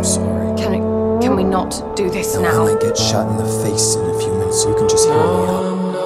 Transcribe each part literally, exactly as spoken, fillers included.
sorry. Can we, can we not do this And now? when I get shot in the face in a few minutes, you can just hear me out.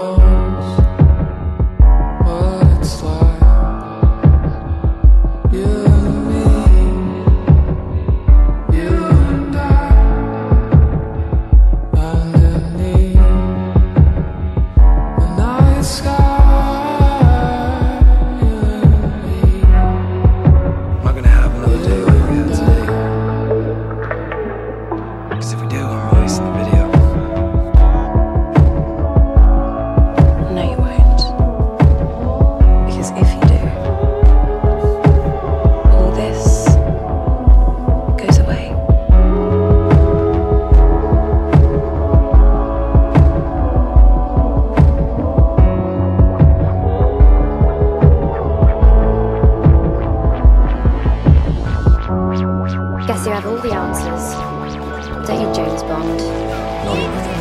Guess you have all the answers. Don't you, James Bond? Not everything.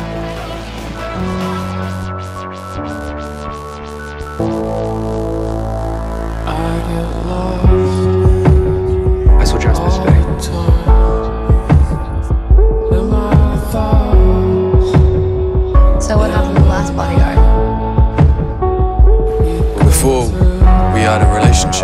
I saw Jasper today. So what happened the last bodyguard? Before, we had a relationship.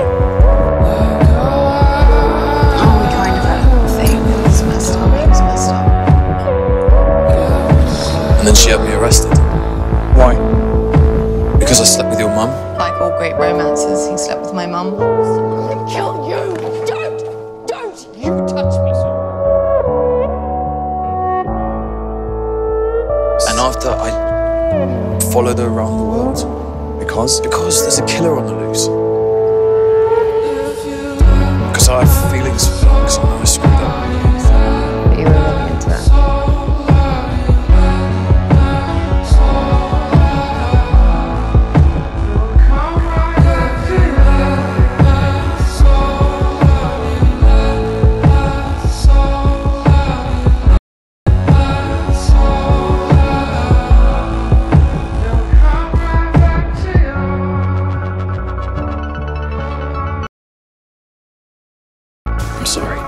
And then she had me arrested. Why? Because I slept with your mum. Like all great romances, he slept with my mum. Someone will kill you! Don't! Don't you touch me, sir! And after I followed her around the world. Because? Because there's a killer on the loose. Because I have feelings for her, because I know I screwed up. But you were really into that. I'm sorry.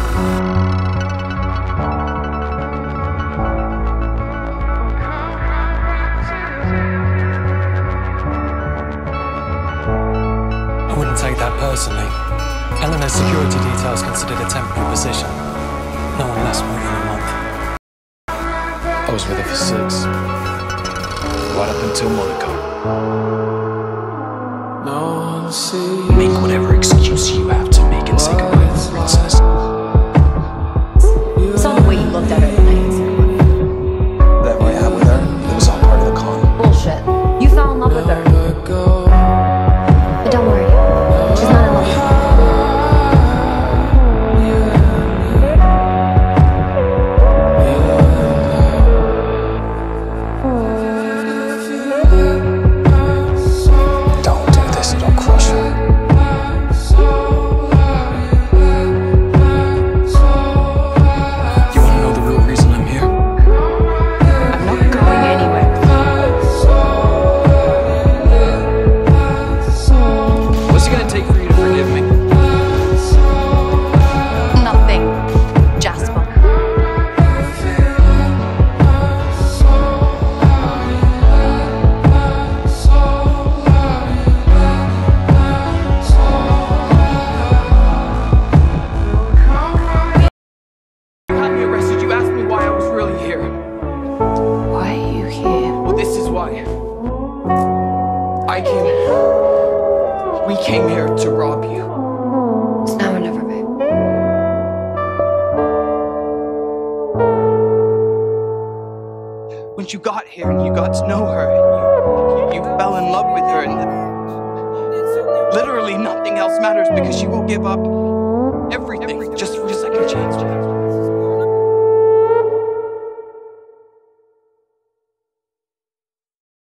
I wouldn't take that personally. Eleanor's security details considered a temporary position. No one lasts more than a month. I was with her for six. Right up until Monaco. Make whatever excuse you have to make and say goodbye to the princess. It's not the way you looked at her the night in ceremony. That way I had with her, it was all part of the con. Bullshit. You fell in love with her. But don't worry, she's not in love with you. Don't do this, it'll crush her. You want to know the real reason I'm here? I'm not going anywhere. What's it gonna take for you to forgive me? Nothing, Jasper. You had me arrested, you asked me why I was really here. Why are you here? Well, this is why. I came... We came here to rob you. It's now or never, babe. When you got here and you got to know her and you, you, you fell in love with her and literally nothing else matters because you will give up everything just for a second chance.